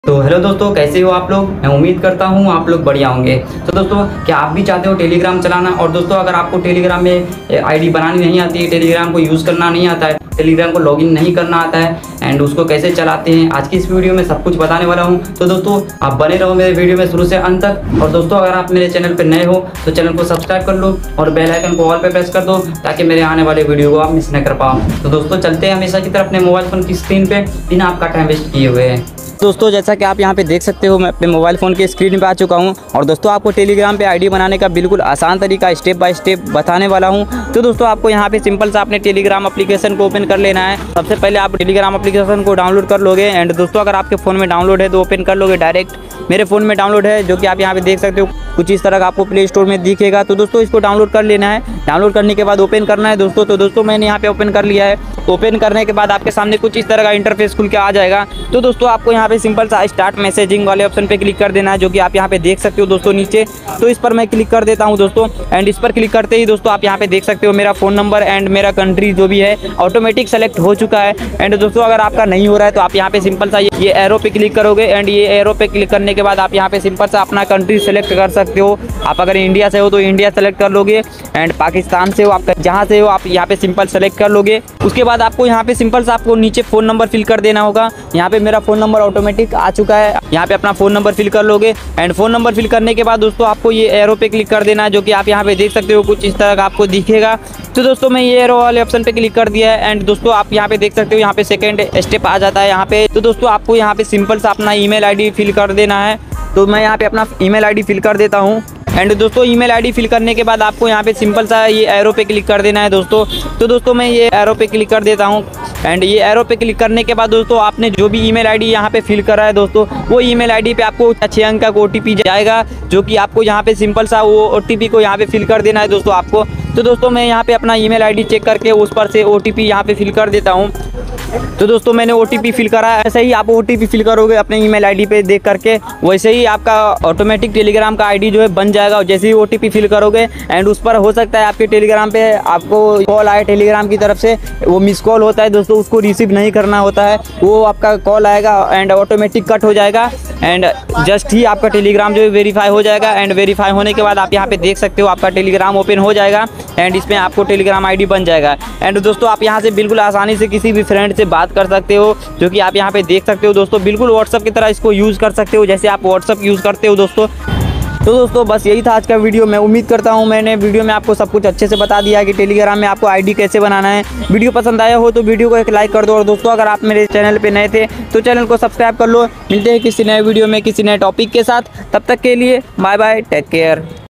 तो हेलो दोस्तों, कैसे हो आप लोग। मैं उम्मीद करता हूँ आप लोग बढ़िया होंगे। तो दोस्तों, क्या आप भी चाहते हो टेलीग्राम चलाना। और दोस्तों, अगर आपको टेलीग्राम में आईडी बनानी नहीं आती है, टेलीग्राम को यूज़ करना नहीं आता है, टेलीग्राम को लॉगिन नहीं करना आता है एंड उसको कैसे चलाते हैं, आज की इस वीडियो में सब कुछ बताने वाला हूँ। तो दोस्तों, आप बने रहो मेरे वीडियो में शुरू से अंत तक। और दोस्तों, अगर आप मेरे चैनल पर नए हो तो चैनल को सब्सक्राइब कर लो और बेल आइकन को ऑल पे प्रेस कर दो ताकि मेरे आने वाले वीडियो को आप मिस न कर पाओ। तो दोस्तों, चलते हैं हमेशा की तरह अपने मोबाइल फ़ोन की स्क्रीन पे बिना आपका टाइम वेस्ट किए हुए हैं। दोस्तों, जैसा कि आप यहाँ पे देख सकते हो, मैं अपने मोबाइल फ़ोन के स्क्रीन पे आ चुका हूँ। और दोस्तों, आपको टेलीग्राम पे आईडी बनाने का बिल्कुल आसान तरीका स्टेप बाय स्टेप बताने वाला हूँ। तो दोस्तों, आपको यहाँ पे सिंपल सा अपने टेलीग्राम एप्लीकेशन को ओपन कर लेना है। सबसे पहले आप टेलीग्राम एप्लीकेशन को डाउनलोड कर लोगे। एंड दोस्तों, अगर आपके फ़ोन में डाउनलोड है तो ओपन कर लोगे डायरेक्ट। मेरे फ़ोन में डाउनलोड है, जो कि आप यहाँ पे देख सकते हो, कुछ इस तरह का आपको प्ले स्टोर में दिखेगा। तो दोस्तों, इसको डाउनलोड कर लेना है। डाउनलोड करने के बाद ओपन करना है दोस्तों। तो दोस्तों, मैंने यहाँ पे ओपन कर लिया है। ओपन करने के बाद आपके सामने कुछ इस तरह का इंटरफेस खुल के आ जाएगा। तो दोस्तों, आपको यहाँ पे सिंपल सा स्टार्ट मैसेजिंग वाले ऑप्शन पे क्लिक कर देना है, जो कि आप यहाँ पे देख सकते हो दोस्तों नीचे। तो इस पर मैं क्लिक कर देता हूँ दोस्तों। एंड इस पर क्लिक करते ही दोस्तों, आप यहाँ पे देख सकते हो मेरा फ़ोन नंबर एंड मेरा कंट्री जो भी है ऑटोमेटिक सेलेक्ट हो चुका है। एंड दोस्तों, अगर आपका नहीं हो रहा है तो आप यहाँ पे सिंपल सा ये एरो पे क्लिक करोगे। एंड ये एरो पे क्लिक करने के बाद आप यहाँ पे सिंपल सा अपना कंट्री सेलेक्ट कर सकते हो। आप अगर इंडिया से हो तो इंडिया सेलेक्ट कर लोगे। एंड पाकिस्तान से हो, आप जहाँ से हो आप यहाँ पे सिंपल सेलेक्ट कर लोगे। उसके बाद आपको यहाँ पे सिंपल सा आपको नीचे फ़ोन नंबर फिल कर देना होगा। यहाँ पे मेरा फ़ोन नंबर ऑटोमेटिक आ चुका है। यहाँ पे अपना फ़ोन नंबर फिल कर लोगे। एंड फ़ोन नंबर फिल करने के बाद दोस्तों, आपको ये एरो पे क्लिक कर देना है, जो कि आप यहाँ पे देख सकते हो, कुछ इस तरह का आपको दिखेगा। तो दोस्तों, मैं ये एरो वाले ऑप्शन पे क्लिक कर दिया है। एंड दोस्तों, आप यहाँ पे देख सकते हो, यहाँ पे सेकंड स्टेप आ जाता है यहाँ पे। तो दोस्तों, आपको यहाँ पे सिंपल सा अपना ईमेल आईडी फिल कर देना है। तो मैं यहाँ पे अपना ईमेल आईडी फिल कर देता हूँ। एंड दोस्तों, ईमेल आईडी फिल करने के बाद आपको यहाँ पे सिंपल सा ये एरो पे क्लिक कर देना है दोस्तों। तो दोस्तों, मैं ये एरो पे क्लिक कर देता हूँ। एंड ये एरो पे क्लिक करने के बाद दोस्तों, आपने जो भी ईमेल आईडी यहाँ पे फिल करा है दोस्तों, वो ईमेल आईडी पे आपको 6 अंक का OTP जाएगा, जो कि आपको यहाँ पे सिंपल सा वो OTP को यहाँ पे फिल कर देना है दोस्तों आपको। तो दोस्तों, मैं यहाँ पे अपना ईमेल आईडी चेक करके उस पर से OTP यहाँ पे फिल कर देता हूँ। तो दोस्तों, मैंने OTP फिल करा है। ऐसे ही आप OTP फिल करोगे अपने ईमेल आईडी पे देख करके, वैसे ही आपका ऑटोमेटिक टेलीग्राम का आईडी जो है बन जाएगा। जैसे ही OTP फिल करोगे एंड उस पर हो सकता है आपके टेलीग्राम पे आपको कॉल आए टेलीग्राम की तरफ से, वो मिस कॉल होता है दोस्तों, उसको रिसीव नहीं करना होता है। वो आपका कॉल आएगा एंड ऑटोमेटिक कट हो जाएगा। एंड जस्ट ही आपका टेलीग्राम जो है वेरीफाई हो जाएगा। एंड वेरीफाई होने के बाद आप यहाँ पे देख सकते हो, आपका टेलीग्राम ओपन हो जाएगा। एंड इसमें आपको टेलीग्राम आईडी बन जाएगा। एंड दोस्तों, आप यहाँ से बिल्कुल आसानी से किसी भी फ्रेंड से बात कर सकते हो, जो कि आप यहाँ पे देख सकते हो दोस्तों। बिल्कुल व्हाट्सअप की तरह इसको यूज़ कर सकते हो, जैसे आप व्हाट्सअप यूज़ करते हो दोस्तों। तो दोस्तों, बस यही था आज का वीडियो। मैं उम्मीद करता हूँ मैंने वीडियो में आपको सब कुछ अच्छे से बता दिया कि टेलीग्राम में आपको आईडी कैसे बनाना है। वीडियो पसंद आया हो तो वीडियो को एक लाइक कर दो। और दोस्तों, अगर आप मेरे चैनल पे नए थे तो चैनल को सब्सक्राइब कर लो। मिलते हैं किसी नए वीडियो में किसी नए टॉपिक के साथ। तब तक के लिए बाय बाय, टेक केयर।